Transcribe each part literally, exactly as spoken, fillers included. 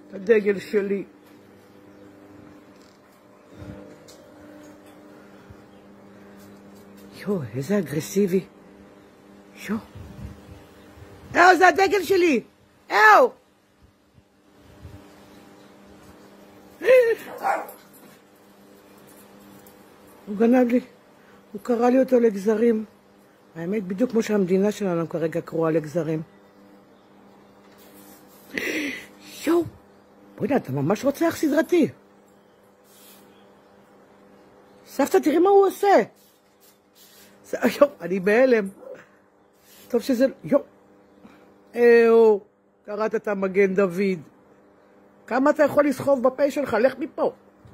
הדגל שלי. יו, איזה אגרסיבי. יו. אהו, זה הדגל שלי. אהו. הוא גנב לי. הוא קרא לי אותו לגזרים. האמת, בדיוק כמו שהמדינה שלנו כרגע קרואה לגזרים. יו. בואי, אתה ממש רוצח סדרתי. סבתא, תראי מה הוא עושה. יו, אני בהלם. טוב שזה... יו. אהו, קראת את המגן דוד. כמה אתה יכול לסחוב בפה שלך? לך מפה.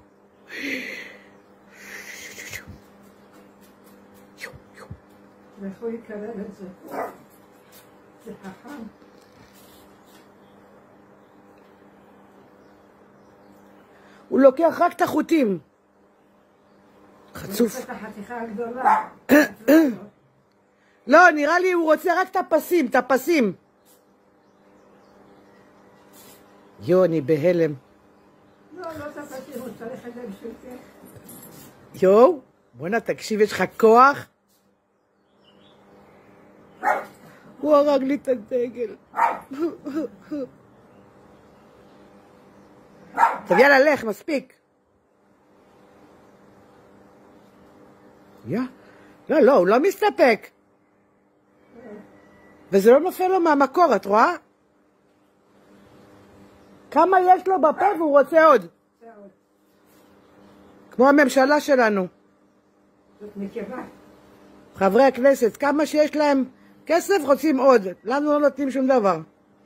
ואיפה יקרב את זה? זה חכם. הוא לוקח רק את החוטים. חצוף. הוא רוצה את החתיכה הגדולה. לא, נראה לי הוא רוצה רק את הפסים, את הפסים. יו, אני בהלם. לא, לא את הפסים, הוא צריך את זה בשביל. יו, בוא'נה, תקשיב, יש לך כוח? הוא הרג לי את הדגל. טוב, יאללה, לך, מספיק. יא, לא, לא, הוא לא מסתפק. וזה לא נופל לו מהמקור, את רואה? כמה יש לו בפה והוא רוצה עוד. כמו הממשלה שלנו. זאת נקבה. חברי הכנסת, כמה שיש להם כסף רוצים עוד. לנו לא נותנים שום דבר.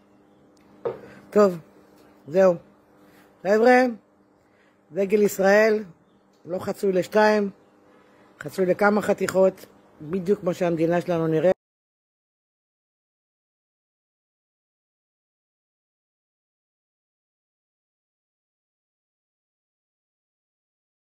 טוב, זהו. חבר'ה, דגל ישראל לא חצוי לשתיים, חצוי לכמה חתיכות, בדיוק כמו שהמדינה שלנו נראה.